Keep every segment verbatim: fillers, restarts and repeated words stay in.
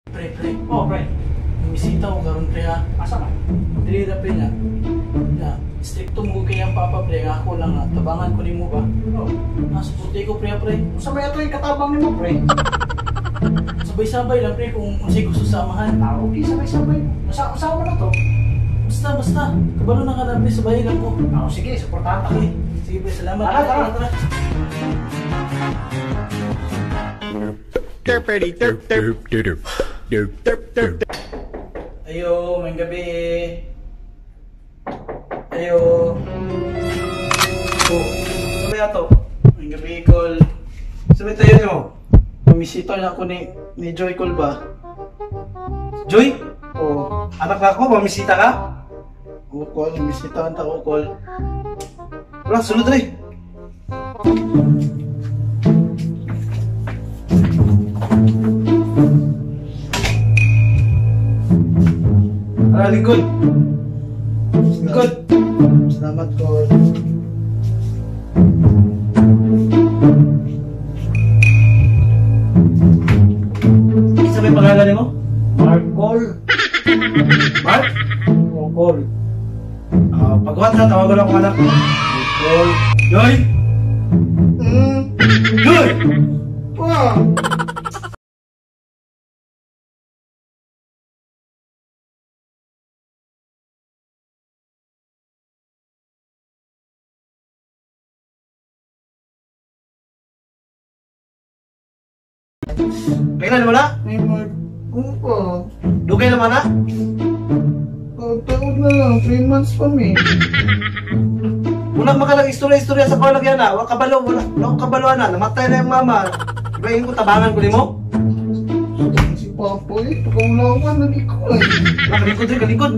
Pre, pre. Oh, pre. Misita ko karon pre ha. Asa man? Dili ra pre na. Ya, stricto mo kay ang papa pre, nga ako lang ha. Tabangan ko nimo ba? Oh. Nasuporti ko pre pre. Sa may ato yung katabang nimo, pre. Sabay-sabay lang pre kung unsay gusto samahan. Ah, okay, sabay-sabay. Nasa kasama na to. Basta basta, kabalo na ka na pre, sabay lang ko. Ah, sige, supportahan ka. Okay, sige pre, salamat. Tara, tara. tara. Derpity derp derp derp derp derp derp. Ayo, may gabi. Ayo. Oh, sabay ato. May gabi call. Sabay tayo nyo. Pumisito na ako ni ni Joy Call ba? Joy? Oh, Anak na ako, mamisita ka? oh call, misita ta ko call. Wala, sunod rin. Tara, lingkod. Lingkod. Salamat call. Isa may pangalan mo? Mark call. Mark? Oh, call. Ah, pagkuhan sa tawagan ako anak mo. Call. Joy! Hmm. Joy! Wow. Kailan mo na? May Mark. Oo pa. Dugay naman na? Taon na lang, three months pa mi. Una makalang istorya-istorya sa palagyan na. Wala kabalo, wala, wala akong kabalo na. Namatay na yung mama. Ibahin ko, tabangan ko ni mo. Si Papa eh, pagkaulawan na di ko eh. Nakalikod rin, kalikod.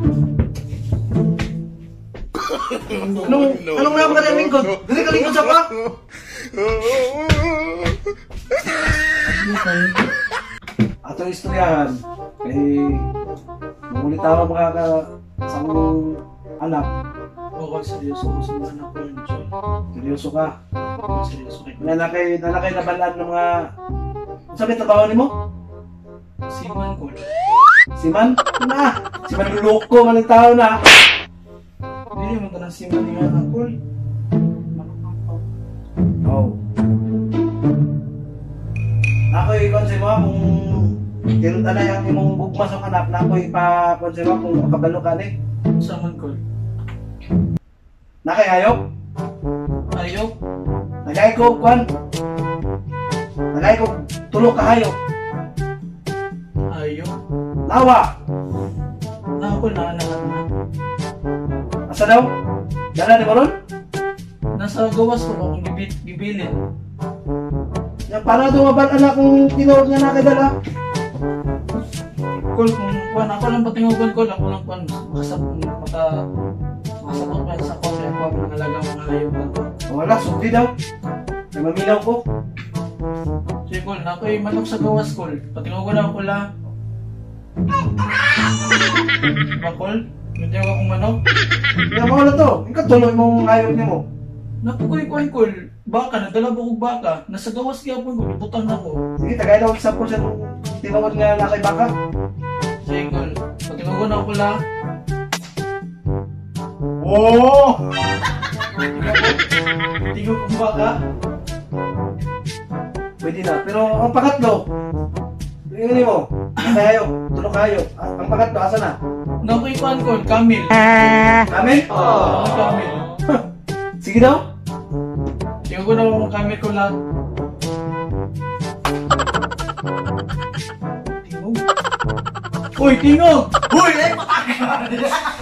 Anong, anong nga mga lingkod? Dili kalikod sa pa? Atong istoryahan, kay mamulit ako mga ka sa mong anak. Oo, seryoso ko sa mga anak ko yun, Joy. Seryoso ka. Seryoso kayo. Nanakay, nanakay nabalaan ng mga... Sabi trabaho ni mo? Siman ko. Si Man? Na! Si Man luloko man ang tao na! Hindi mo ka ng siman ni anak ko. Oo. Ako'y konse mo kung kirot na yung imong bugmas ang anak na ako'y pa-konse mo kung makabalo ka ni. Saman ko. Nakay hayop? Ayaw. Nagay ko, kwan? Nagay ko, tulog ka hayop. Ayaw. Nawa! Na ako na anak na. Asa daw? Dala ni mo ron? Nasa gawas ko akong gibit, gibilin. Yung para doon mabal anak kung tinawag niya nakadala. Kol, kung kuwan ako lang patingugan ko, ako lang kuwan. Makasabot, maka... Makasabot pa sa kote ako ang nangalagang mga ayaw lang ko. Wala, sukli daw. May mamilaw ko. Sige, Kol, na ako'y manok sa gawas, Kol. Patingugan ako lang. Diba, Kol? Hindi ako akong manok. Hindi mo na to. Ikaw tuloy mong hayop niya mo. Napukoy ko ay Kol. Baka, nadala ba kong baka? Nasa gawas kaya po, Kol. Ibutang na ko. Sige, tagay daw sa portion kung tinawag nga na kay baka. Sige, Kol. Patingugan ako lang. Oo! Tingog kong baka. Pwede na. Pero ang pangatlo, tingnan mo, kayo, tulog kayo. Ang pangatlo, asa na? Nakoy kuhan, Kol. Kamil. Amin? Oo, oh, Kamil. Sige daw. Tingugan ako kong Kamil ko lang. Tingog. Uy, tingog! Uy, eh, pataka!